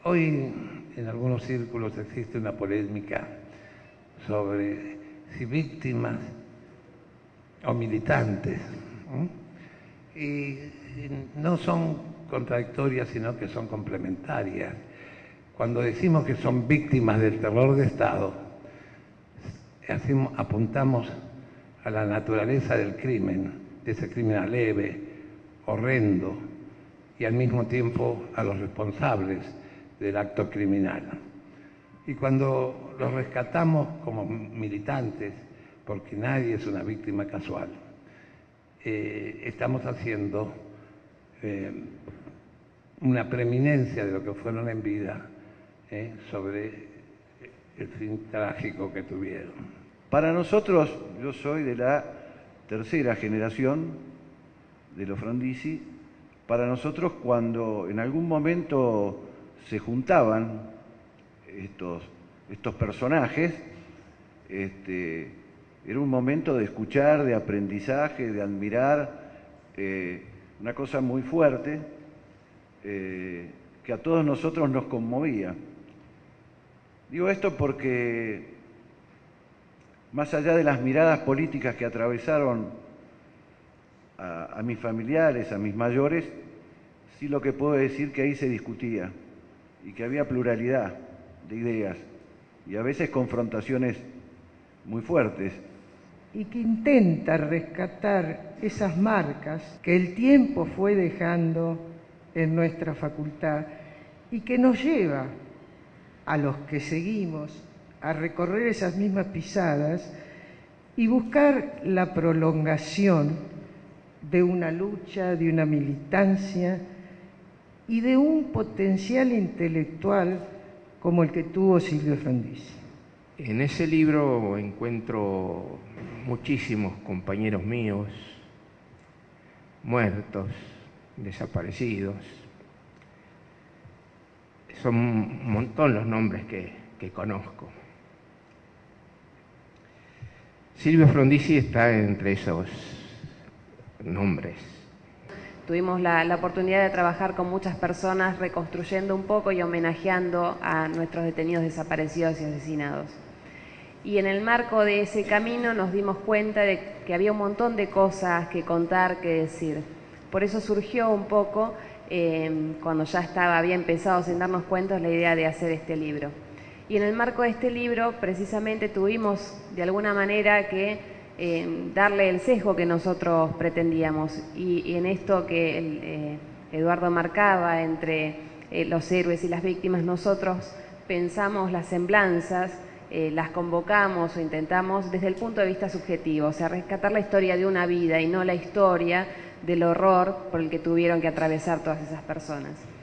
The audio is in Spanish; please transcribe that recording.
Hoy en algunos círculos existe una polémica sobre si víctimas o militantes, y no son contradictorias, sino que son complementarias. Cuando decimos que son víctimas del terror de Estado, apuntamos a la naturaleza del crimen, de ese crimen leve, horrendo, y al mismo tiempo a los responsables del acto criminal. Y cuando los rescatamos como militantes, porque nadie es una víctima casual, estamos haciendo una preeminencia de lo que fueron en vida sobre el fin trágico que tuvieron. Para nosotros, yo soy de la tercera generación de los Frondizi. Para nosotros, cuando en algún momento se juntaban estos personajes, era un momento de escuchar, de aprendizaje, de admirar, una cosa muy fuerte que a todos nosotros nos conmovía. Digo esto porque, más allá de las miradas políticas que atravesaron a mis familiares, a mis mayores, sí lo que puedo decir que ahí se discutía y que había pluralidad de ideas y a veces confrontaciones muy fuertes. Y que intenta rescatar esas marcas que el tiempo fue dejando en nuestra facultad y que nos lleva a los que seguimos a recorrer esas mismas pisadas y buscar la prolongación de una lucha, de una militancia y de un potencial intelectual como el que tuvo Silvio Frondizi. En ese libro encuentro muchísimos compañeros míos muertos, desaparecidos. Son un montón los nombres que conozco. Silvio Frondizi está entre esos nombres. Tuvimos la oportunidad de trabajar con muchas personas reconstruyendo un poco y homenajeando a nuestros detenidos desaparecidos y asesinados. Y en el marco de ese camino nos dimos cuenta de que había un montón de cosas que contar, que decir. Por eso surgió un poco, cuando ya había empezado sin darnos cuenta, la idea de hacer este libro. Y en el marco de este libro, precisamente, tuvimos de alguna manera que darle el sesgo que nosotros pretendíamos. Y en esto que Eduardo marcaba entre los héroes y las víctimas, nosotros pensamos las semblanzas, las convocamos o intentamos desde el punto de vista subjetivo, o sea, rescatar la historia de una vida y no la historia del horror por el que tuvieron que atravesar todas esas personas.